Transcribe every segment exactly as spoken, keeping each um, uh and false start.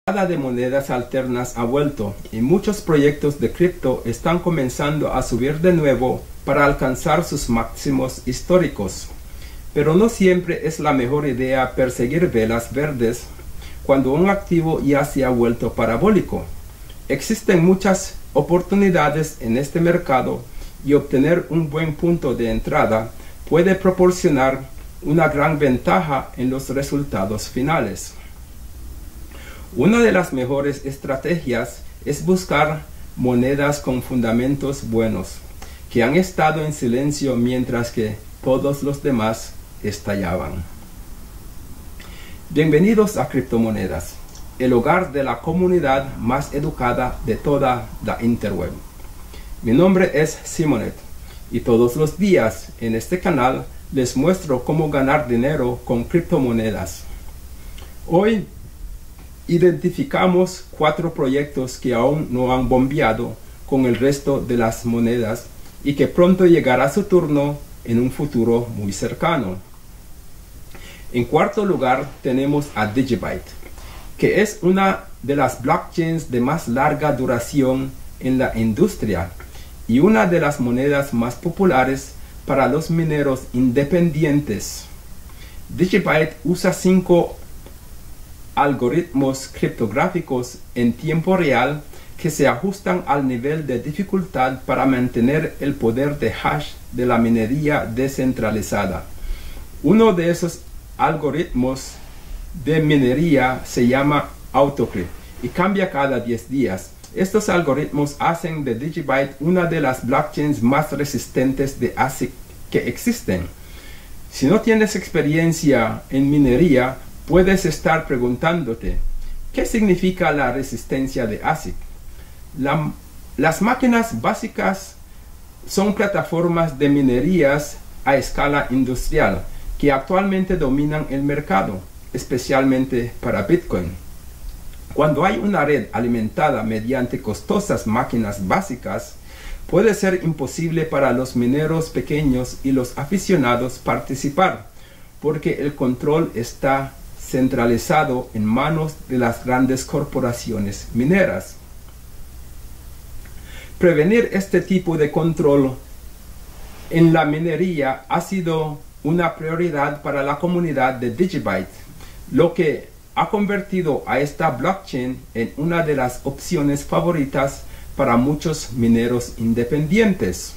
de monedas alternas ha vuelto y muchos proyectos de cripto están comenzando a subir de nuevo para alcanzar sus máximos históricos. Pero no siempre es la mejor idea perseguir velas verdes cuando un activo ya se ha vuelto parabólico. Existen muchas oportunidades en este mercado y obtener un buen punto de entrada puede proporcionar una gran ventaja en los resultados finales. Una de las mejores estrategias es buscar monedas con fundamentos buenos, que han estado en silencio mientras que todos los demás estallaban. Bienvenidos a Criptomonedas, el hogar de la comunidad más educada de toda la interweb. Mi nombre es Simonet y todos los días en este canal les muestro cómo ganar dinero con criptomonedas. Hoy identificamos cuatro proyectos que aún no han bombeado con el resto de las monedas y que pronto llegará su turno en un futuro muy cercano. En cuarto lugar tenemos a Digibyte, que es una de las blockchains de más larga duración en la industria y una de las monedas más populares para los mineros independientes. Digibyte usa cinco algoritmos criptográficos en tiempo real que se ajustan al nivel de dificultad para mantener el poder de hash de la minería descentralizada. Uno de esos algoritmos de minería se llama AutoCrypt y cambia cada diez días. Estos algoritmos hacen de Digibyte una de las blockchains más resistentes de A S I C que existen. Si no tienes experiencia en minería, puedes estar preguntándote, ¿qué significa la resistencia de A S I C? La, las máquinas básicas son plataformas de minerías a escala industrial que actualmente dominan el mercado, especialmente para Bitcoin. Cuando hay una red alimentada mediante costosas máquinas básicas, puede ser imposible para los mineros pequeños y los aficionados participar, porque el control está centralizado en manos de las grandes corporaciones mineras. Prevenir este tipo de control en la minería ha sido una prioridad para la comunidad de Digibyte, lo que ha convertido a esta blockchain en una de las opciones favoritas para muchos mineros independientes.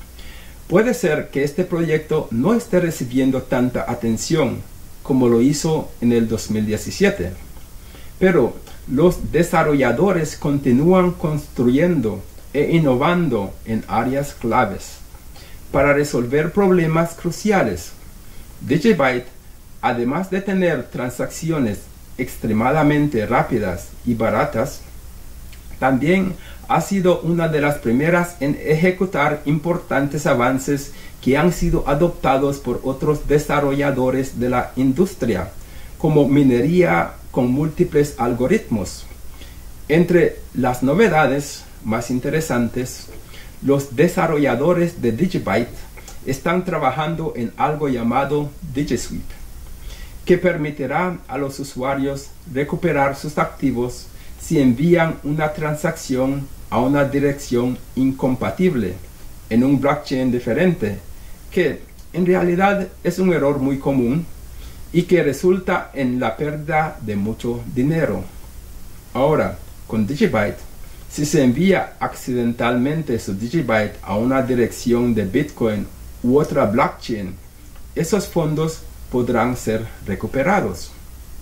Puede ser que este proyecto no esté recibiendo tanta atención como lo hizo en el dos mil diecisiete, pero los desarrolladores continúan construyendo e innovando en áreas claves para resolver problemas cruciales. Digibyte, además de tener transacciones extremadamente rápidas y baratas, también ha sido una de las primeras en ejecutar importantes avances que han sido adoptados por otros desarrolladores de la industria, como minería con múltiples algoritmos. Entre las novedades más interesantes, los desarrolladores de Digibyte están trabajando en algo llamado DigiSweep, que permitirá a los usuarios recuperar sus activos si envían una transacción a una dirección incompatible en un blockchain diferente, que en realidad es un error muy común y que resulta en la pérdida de mucho dinero. Ahora, con Digibyte, si se envía accidentalmente su Digibyte a una dirección de Bitcoin u otra blockchain, esos fondos podrán ser recuperados.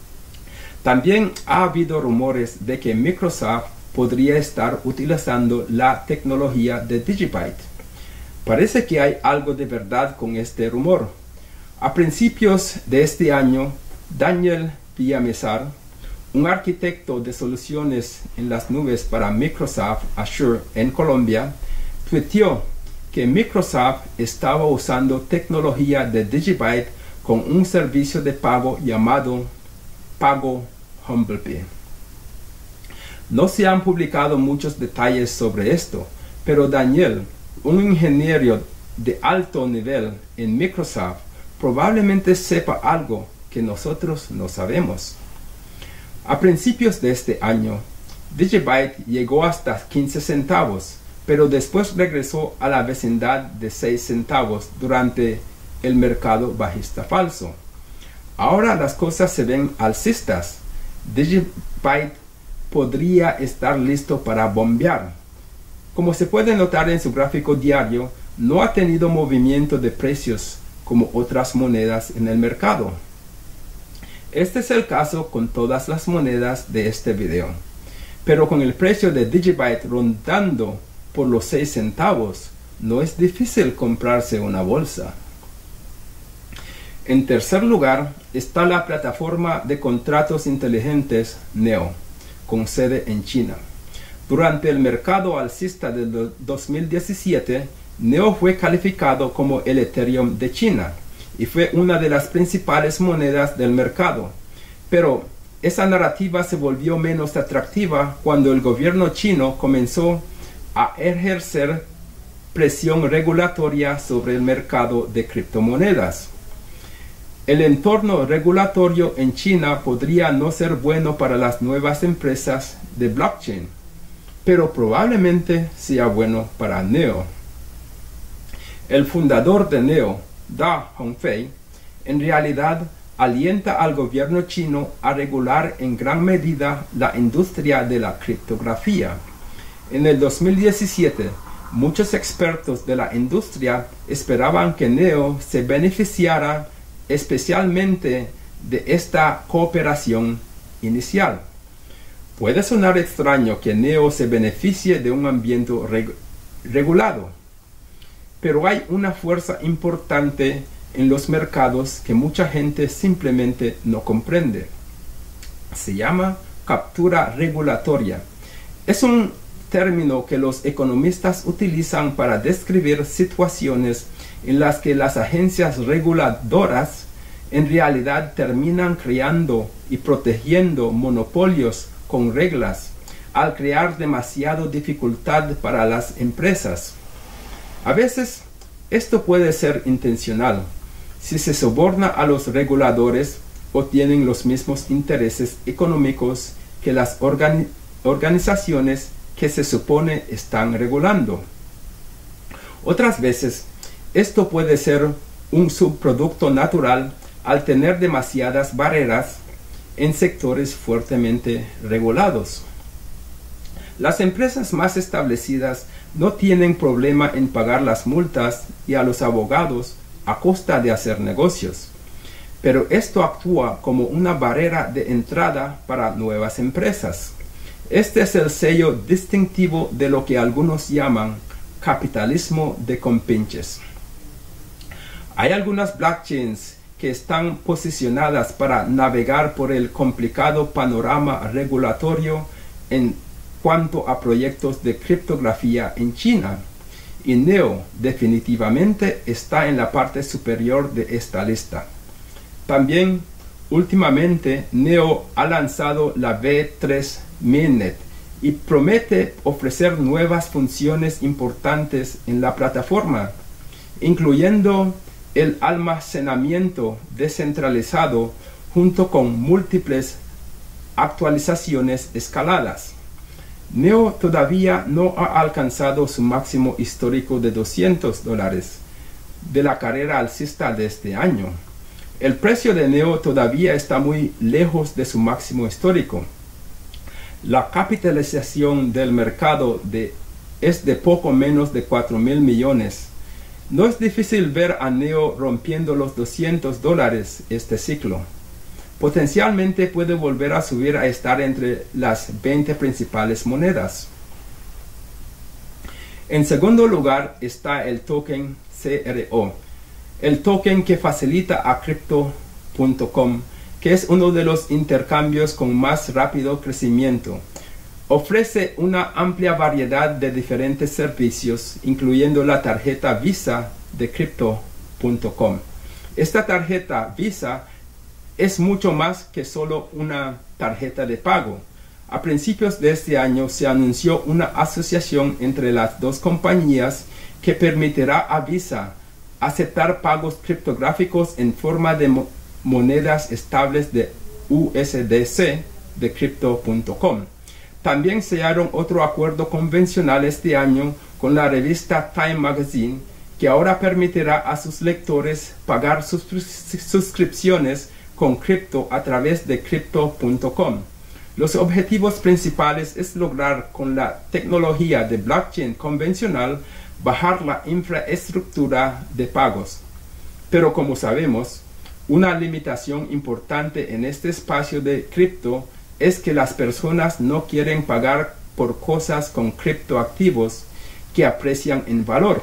También ha habido rumores de que Microsoft podría estar utilizando la tecnología de Digibyte. Parece que hay algo de verdad con este rumor. A principios de este año, Daniel Villamizar, un arquitecto de soluciones en las nubes para Microsoft Azure en Colombia, tuiteó que Microsoft estaba usando tecnología de Digibyte con un servicio de pago llamado Pago HumblePay. No se han publicado muchos detalles sobre esto, pero Daniel, un ingeniero de alto nivel en Microsoft, probablemente sepa algo que nosotros no sabemos. A principios de este año, Digibyte llegó hasta quince centavos, pero después regresó a la vecindad de seis centavos durante el mercado bajista falso. Ahora las cosas se ven alcistas. Digibyte podría estar listo para bombear. Como se puede notar en su gráfico diario, no ha tenido movimiento de precios como otras monedas en el mercado. Este es el caso con todas las monedas de este video. Pero con el precio de Digibyte rondando por los seis centavos, no es difícil comprarse una bolsa. En tercer lugar está la plataforma de contratos inteligentes Neo, con sede en China. Durante el mercado alcista del dos mil diecisiete, Neo fue calificado como el Ethereum de China y fue una de las principales monedas del mercado. Pero esa narrativa se volvió menos atractiva cuando el gobierno chino comenzó a ejercer presión regulatoria sobre el mercado de criptomonedas. El entorno regulatorio en China podría no ser bueno para las nuevas empresas de blockchain, pero probablemente sea bueno para Neo. El fundador de Neo, Da Hongfei, en realidad alienta al gobierno chino a regular en gran medida la industria de la criptografía. En el dos mil diecisiete, muchos expertos de la industria esperaban que Neo se beneficiara especialmente de esta cooperación inicial. Puede sonar extraño que Neo se beneficie de un ambiente reg- regulado, pero hay una fuerza importante en los mercados que mucha gente simplemente no comprende. Se llama captura regulatoria. Es un término que los economistas utilizan para describir situaciones en las que las agencias reguladoras en realidad terminan creando y protegiendo monopolios con reglas al crear demasiada dificultad para las empresas. A veces esto puede ser intencional, si se soborna a los reguladores o tienen los mismos intereses económicos que las organi- organizaciones que se supone están regulando. Otras veces, esto puede ser un subproducto natural al tener demasiadas barreras en sectores fuertemente regulados. Las empresas más establecidas no tienen problema en pagar las multas y a los abogados a costa de hacer negocios, pero esto actúa como una barrera de entrada para nuevas empresas. Este es el sello distintivo de lo que algunos llaman capitalismo de compinches. Hay algunas blockchains que están posicionadas para navegar por el complicado panorama regulatorio en cuanto a proyectos de criptografía en China, y Neo definitivamente está en la parte superior de esta lista. También, últimamente, Neo ha lanzado la V tres Mainnet y promete ofrecer nuevas funciones importantes en la plataforma, incluyendo el almacenamiento descentralizado junto con múltiples actualizaciones escaladas. Neo todavía no ha alcanzado su máximo histórico de doscientos dólares de la carrera alcista de este año. El precio de Neo todavía está muy lejos de su máximo histórico. La capitalización del mercado de, es de poco menos de cuatro mil millones. No es difícil ver a Neo rompiendo los doscientos dólares este ciclo. Potencialmente puede volver a subir a estar entre las veinte principales monedas. En segundo lugar está el token C R O, el token que facilita a Crypto punto com, que es uno de los intercambios con más rápido crecimiento. Ofrece una amplia variedad de diferentes servicios, incluyendo la tarjeta Visa de Crypto punto com. Esta tarjeta Visa es mucho más que solo una tarjeta de pago. A principios de este año se anunció una asociación entre las dos compañías que permitirá a Visa aceptar pagos criptográficos en forma de mo monedas estables de U S D C de crypto punto com. También sellaron otro acuerdo convencional este año con la revista Time Magazine, que ahora permitirá a sus lectores pagar sus suscripciones con cripto a través de crypto punto com. Los objetivos principales es lograr con la tecnología de blockchain convencional bajar la infraestructura de pagos. Pero como sabemos, una limitación importante en este espacio de cripto es que las personas no quieren pagar por cosas con criptoactivos que aprecian en valor.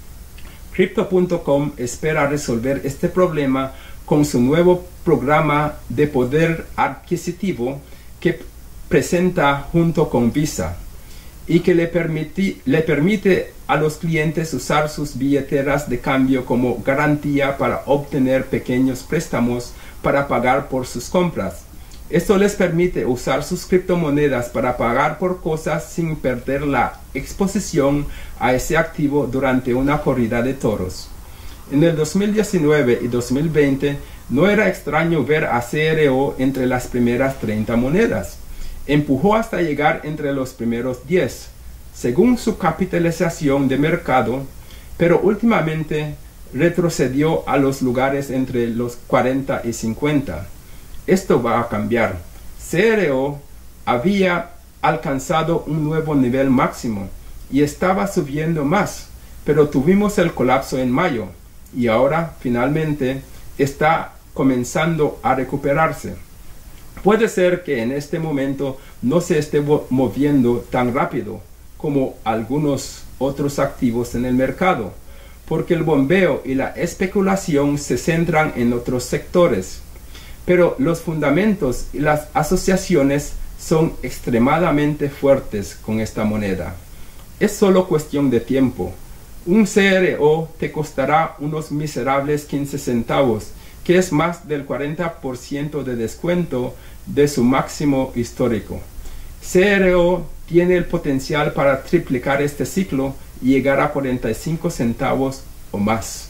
crypto punto com espera resolver este problema con su nuevo programa de poder adquisitivo que presenta junto con Visa y que le, permiti, le permite a los clientes usar sus billeteras de cambio como garantía para obtener pequeños préstamos para pagar por sus compras. Esto les permite usar sus criptomonedas para pagar por cosas sin perder la exposición a ese activo durante una corrida de toros. En el dos mil diecinueve y dos mil veinte no era extraño ver a C R O entre las primeras treinta monedas. Empujó hasta llegar entre los primeros diez, según su capitalización de mercado, pero últimamente retrocedió a los lugares entre los cuarenta y cincuenta. Esto va a cambiar. C R O había alcanzado un nuevo nivel máximo y estaba subiendo más, pero tuvimos el colapso en mayo y ahora finalmente está comenzando a recuperarse. Puede ser que en este momento no se esté moviendo tan rápido como algunos otros activos en el mercado, porque el bombeo y la especulación se centran en otros sectores. Pero los fundamentos y las asociaciones son extremadamente fuertes con esta moneda. Es solo cuestión de tiempo. Un C R O te costará unos miserables quince centavos, que es más del cuarenta por ciento de descuento de su máximo histórico. C R O tiene el potencial para triplicar este ciclo y llegar a cuarenta y cinco centavos o más.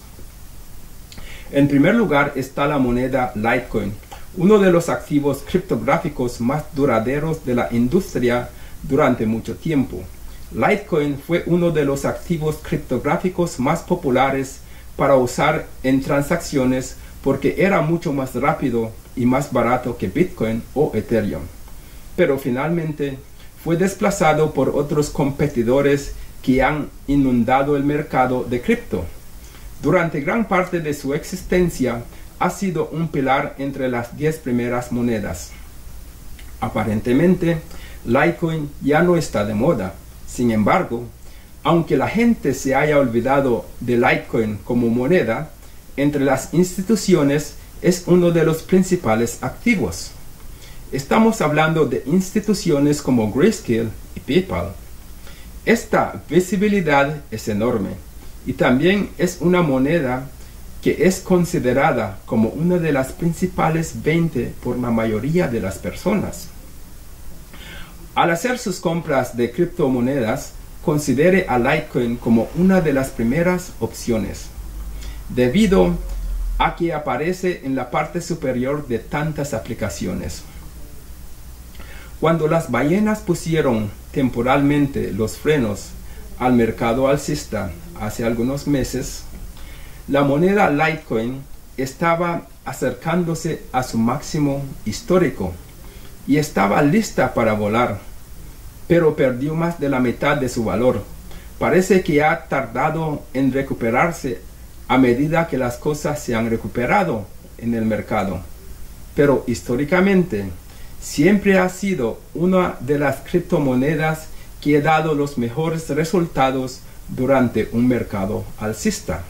En primer lugar está la moneda Litecoin, uno de los activos criptográficos más duraderos de la industria durante mucho tiempo. Litecoin fue uno de los activos criptográficos más populares para usar en transacciones porque era mucho más rápido y más barato que Bitcoin o Ethereum. Pero finalmente fue desplazado por otros competidores que han inundado el mercado de cripto. Durante gran parte de su existencia ha sido un pilar entre las diez primeras monedas. Aparentemente, Litecoin ya no está de moda. Sin embargo, aunque la gente se haya olvidado de Litecoin como moneda, entre las instituciones es uno de los principales activos. Estamos hablando de instituciones como Grayscale y PayPal. Esta visibilidad es enorme y también es una moneda que es considerada como una de las principales veinte por la mayoría de las personas. Al hacer sus compras de criptomonedas, considere a Litecoin como una de las primeras opciones, debido a que aparece en la parte superior de tantas aplicaciones. Cuando las ballenas pusieron temporalmente los frenos al mercado alcista hace algunos meses, la moneda Litecoin estaba acercándose a su máximo histórico y estaba lista para volar, pero perdió más de la mitad de su valor. Parece que ha tardado en recuperarse a medida que las cosas se han recuperado en el mercado, pero históricamente siempre ha sido una de las criptomonedas que ha dado los mejores resultados durante un mercado alcista.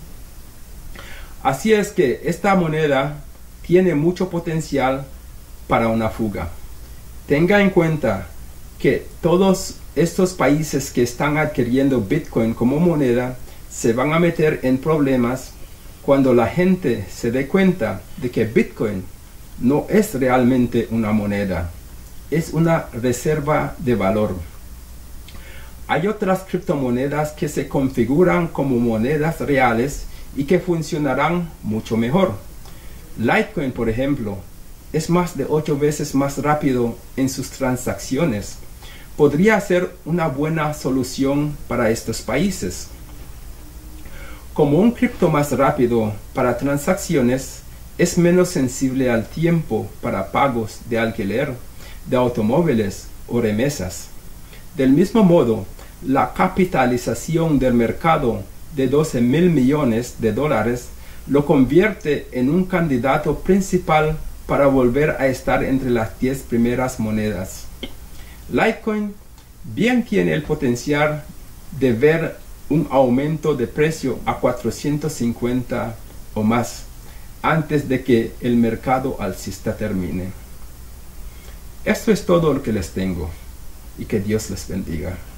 Así es que esta moneda tiene mucho potencial para una fuga. Tenga en cuenta que todos estos países que están adquiriendo Bitcoin como moneda se van a meter en problemas cuando la gente se dé cuenta de que Bitcoin no es realmente una moneda, es una reserva de valor. Hay otras criptomonedas que se configuran como monedas reales y que funcionarán mucho mejor. Litecoin, por ejemplo, es más de ocho veces más rápido en sus transacciones. Podría ser una buena solución para estos países. Como un cripto más rápido para transacciones, es menos sensible al tiempo para pagos de alquiler, de automóviles o remesas. Del mismo modo, la capitalización del mercado de doce mil millones de dólares lo convierte en un candidato principal para volver a estar entre las diez primeras monedas. Litecoin bien tiene el potencial de ver un aumento de precio a cuatrocientos cincuenta o más antes de que el mercado alcista termine. Esto es todo lo que les tengo y que Dios les bendiga.